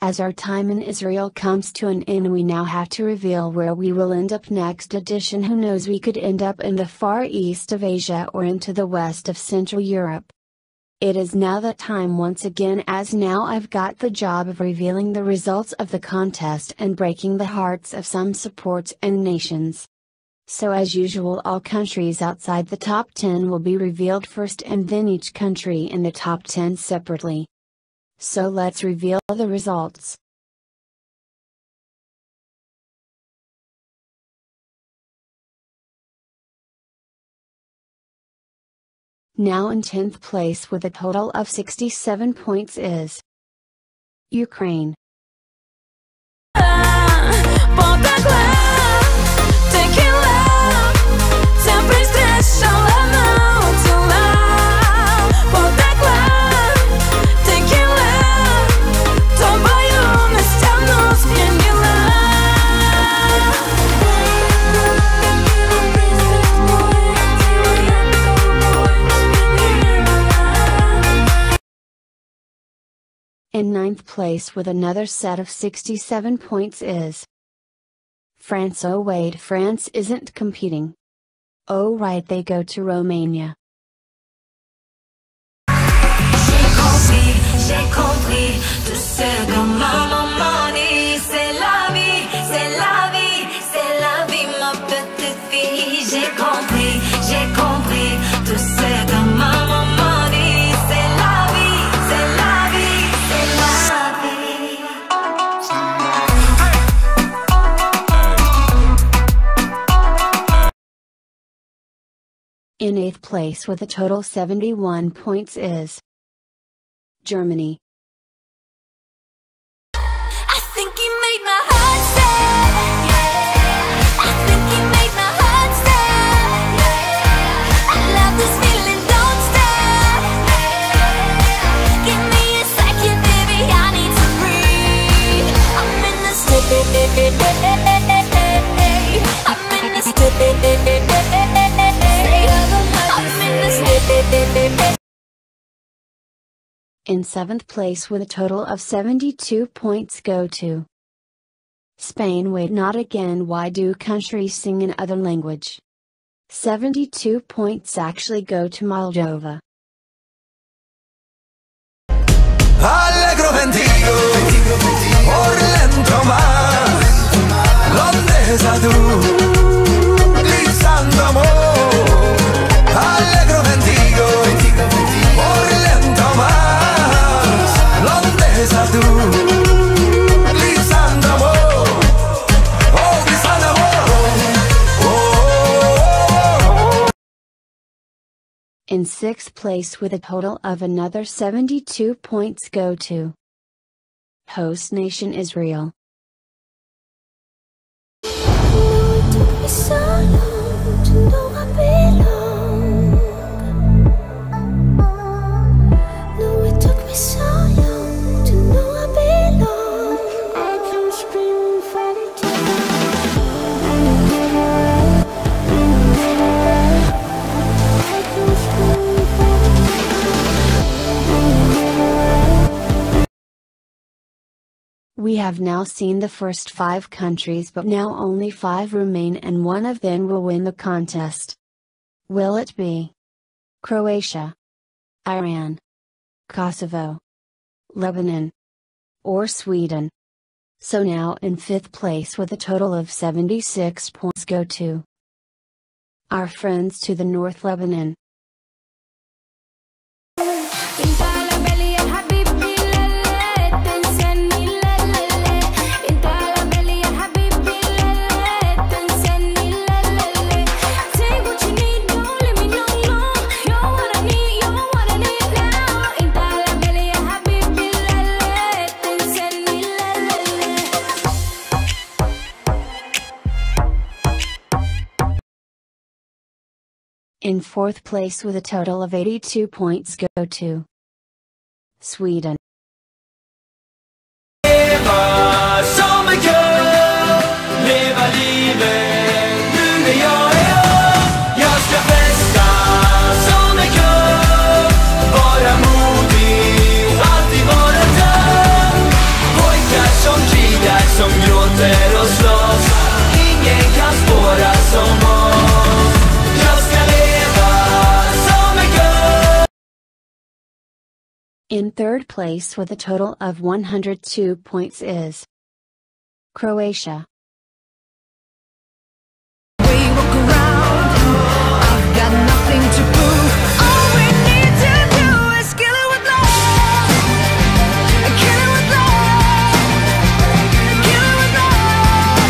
As our time in Israel comes to an end, we now have to reveal where we will end up next edition. Who knows, we could end up in the far east of Asia or into the west of Central Europe. It is now that time once again, as now I've got the job of revealing the results of the contest and breaking the hearts of some supports and nations. So as usual, all countries outside the top 10 will be revealed first and then each country in the top 10 separately. So let's reveal the results. Now in 10th place with a total of 67 points is Ukraine. In 9th place with another set of 67 points is France. Oh wait, France isn't competing. Oh right, they go to Romania. J'ai compris tout ce que maman m'a dit. C'est la vie, c'est la vie, c'est la vie, ma petite fille. J'ai compris tout ce que maman m'a dit. C'est la vie, c'est la vie, c'est la vie. In 8th place with a total 71 points is Germany. I think he made my heart stay. I think he made my heart stay. I love this feeling, don't stay. Give me a second, baby, I need to breathe. I'm in the state. I'm in the state. I'm in the state. In 7th place with a total of 72 points go to Spain. Wait, not again, why do countries sing in other language? 72 points actually go to Moldova. Allegro ventigo, por lento más, ¿dónde estás tú? Grisando amor, allegro ventigo, por lento más, ¿dónde estás tú? Grisando amor, oh, grisando amor, oh. In 6th place with a total of another 72 points go to host nation Israel. We have now seen the first 5 countries, but now only 5 remain and one of them will win the contest. Will it be Croatia, Iran, Kosovo, Lebanon, or Sweden? So now in 5th place with a total of 76 points go to our friends to the North, Lebanon. In 4th place with a total of 82 points go to Sweden. Leva som en kör, leva livet nu när jag är ung. Jag ska festa som en kör, vara modig, alltid vara dum. Pojkar In third place with a total of 102 points is Croatia. We walk around, I've got nothing to prove. All we need to do is kill it with love. Kill it with love. Kill it with love.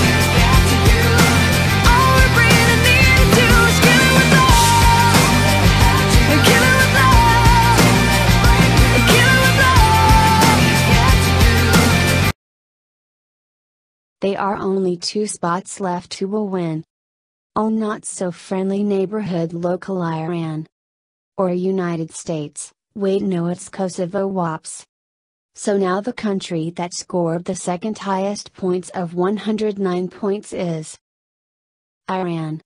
All we really need to do is kill it with love. Kill it with love. Kill it with love. There are only 2 spots left who will win. Oh, not so friendly neighborhood local Iran. Or United States, wait no, it's Kosovo wops. So now the country that scored the second highest points of 109 points is Iran.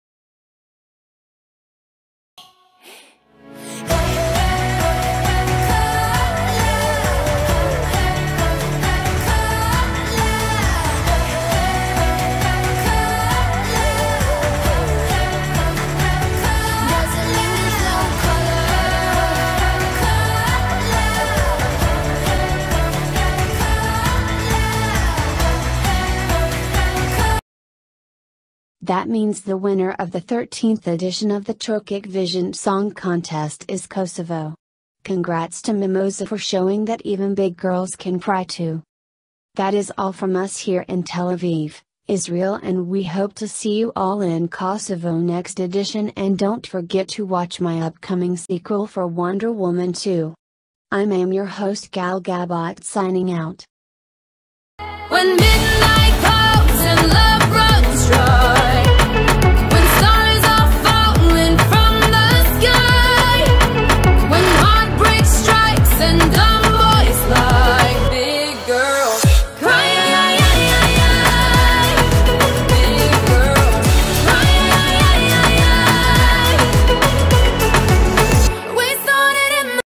That means the winner of the 13th edition of the Turkic Vision Song Contest is Kosovo. Congrats to Mimosa for showing that even big girls can cry too. That is all from us here in Tel Aviv, Israel, and we hope to see you all in Kosovo next edition, and don't forget to watch my upcoming sequel for Wonder Woman 2. I am your host Gal Gabot signing out. When midnight comes and